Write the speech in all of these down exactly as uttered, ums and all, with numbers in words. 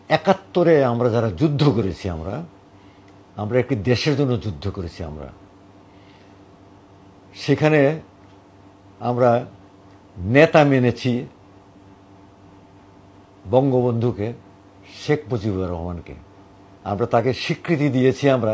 একাত্তরে আমরা যারা যুদ্ধ করেছি, আমরা আমরা একটি দেশের জন্য যুদ্ধ করেছি। আমরা সেখানে আমরা নেতা মেনেছি বঙ্গবন্ধুকে, শেখ মুজিবুর রহমানকে। আমরা তাকে স্বীকৃতি দিয়েছি আমরা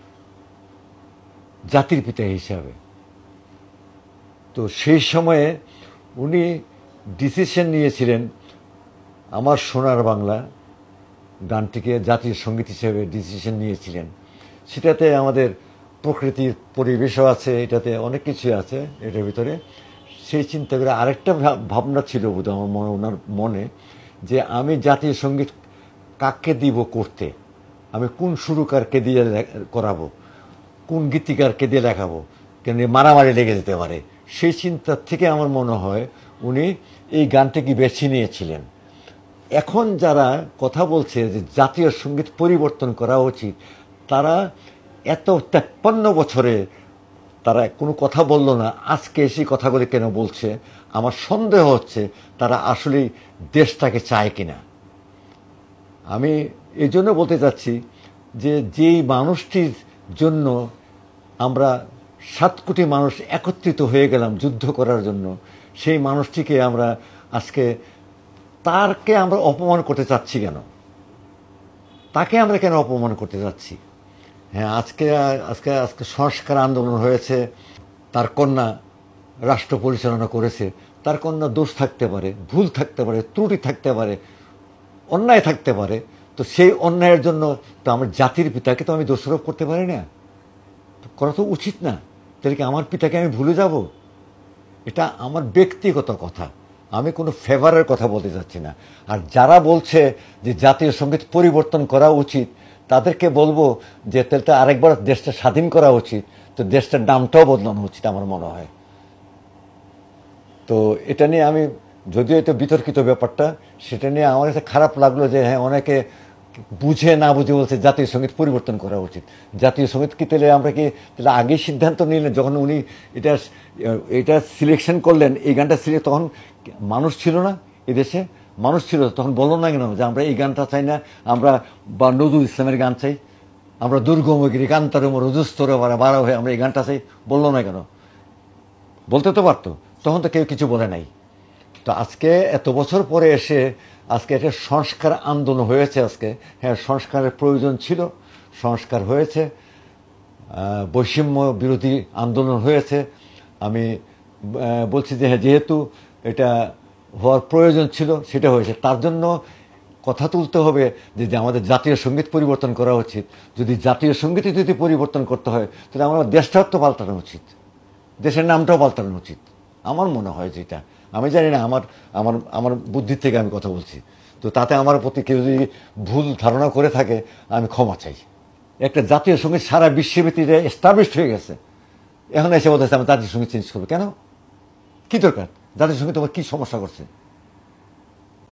জাতির পিতা হিসাবে। তো সেই সময়ে উনি ডিসিশন নিয়েছিলেন আমার সোনার বাংলা গানটিকে জাতীয় সঙ্গীত হিসেবে ডিসিশন নিয়েছিলেন। সেটাতে আমাদের প্রকৃতির পরিবেশও আছে, এটাতে অনেক কিছুই আছে এটার ভিতরে। সেই চিন্তা করে আরেকটা ভাবনা ছিল বোধ আমার মনে ওনার মনে, যে আমি জাতীয় সঙ্গীত কাকে দিব করতে, আমি কোন সুরকারকে দিয়ে করাবো, কোন গীতিকারকে দিয়ে লেখাবো, কেন মারামারি লেগে যেতে পারে। সেই চিন্তার থেকে আমার মনে হয় উনি এই গানটিকে বেছে নিয়েছিলেন। এখন যারা কথা বলছে যে জাতীয় সঙ্গীত পরিবর্তন করা উচিত, তারা এত তেপ্পান্ন বছরে তারা কোনো কথা বলল না, আজকে এসে কথাগুলি কেন বলছে? আমার সন্দেহ হচ্ছে তারা আসলেই দেশটাকে চায় কিনা। আমি এই জন্য বলতে চাচ্ছি যে যেই মানুষটির জন্য আমরা সাত কোটি মানুষ একত্রিত হয়ে গেলাম যুদ্ধ করার জন্য, সেই মানুষটিকে আমরা আজকে তারকে আমরা অপমান করতে চাচ্ছি কেন? তাকে আমরা কেন অপমান করতে চাচ্ছি? হ্যাঁ, আজকে আজকে আজকে সংস্কার আন্দোলন হয়েছে, তার কন্যা রাষ্ট্র পরিচালনা করেছে, তার কন্যা দোষ থাকতে পারে, ভুল থাকতে পারে, ত্রুটি থাকতে পারে, অন্যায় থাকতে পারে। তো সেই অন্যায়ের জন্য তো আমার জাতির পিতাকে তো আমি দোষারোপ করতে পারি না, করা তো উচিত না। তাহলে কি আমার পিতাকে আমি ভুলে যাব? এটা আমার ব্যক্তিগত কথা, আমি কোনো ফেভারের কথা বলতে চাচ্ছি না। আর যারা বলছে যে জাতীয় সঙ্গীত পরিবর্তন করা উচিত, তাদেরকে বলবো যে তাহলে আরেকবার দেশটা স্বাধীন করা উচিত, তো দেশটার নামটাও বদলানো উচিত আমার মনে হয়। তো এটা নিয়ে আমি, যদিও এটা বিতর্কিত ব্যাপারটা, সেটা নিয়ে আমার কাছে খারাপ লাগলো যে হ্যাঁ অনেকে বুঝে না বুঝে বলছে জাতীয় সঙ্গীত পরিবর্তন করা উচিত। জাতীয় সঙ্গীত কি তাহলে আমরা কি তাহলে আগেই সিদ্ধান্ত নিলেন? যখন উনি এটা এটা সিলেকশন করলেন, এই গানটা সিলেক্ট, তখন মানুষ ছিল না এদেশে? মানুষ ছিল, তখন বললো না কেন যে আমরা এই গানটা চাই না, আমরা বা নজরুল ইসলামের গান চাই, আমরা দুর্গমগিরি কান্তারম রজুস্তর বারা বারা হয়ে আমরা এই গানটা চাই? বললো না কেন? বলতে তো পারতো, তখন তো কেউ কিছু বলে নাই। তো আজকে এত বছর পরে এসে আজকে একটা সংস্কার আন্দোলন হয়েছে। আজকে হ্যাঁ, সংস্কারের প্রয়োজন ছিল, সংস্কার হয়েছে, বৈষম্য বিরোধী আন্দোলন হয়েছে। আমি বলছি যে হ্যাঁ, যেহেতু এটা হওয়ার প্রয়োজন ছিল, সেটা হয়েছে। তার জন্য কথা তুলতে হবে যে আমাদের জাতীয় সঙ্গীত পরিবর্তন করা উচিত। যদি জাতীয় সঙ্গীতই যদি পরিবর্তন করতে হয়, তাহলে আমার দেশটাও তো পাল্টানো উচিত, দেশের নামটাও পাল্টানো উচিত আমার মনে হয়। যেটা আমি জানি না, আমার আমার আমার বুদ্ধির থেকে আমি কথা বলছি। তো তাতে আমার প্রতি কেউ যদি ভুল ধারণা করে থাকে, আমি ক্ষমা চাই। একটা জাতীয় সঙ্গীত সারা বিশ্বব্যাপীতে এস্টাবলিশড হয়ে গেছে, এখন এসে বলতেছে আমি জাতীয় সঙ্গীত চেঞ্জ করবো কেন? কি দরকার? জাতীয় সঙ্গীত তোমার কী সমস্যা করছে?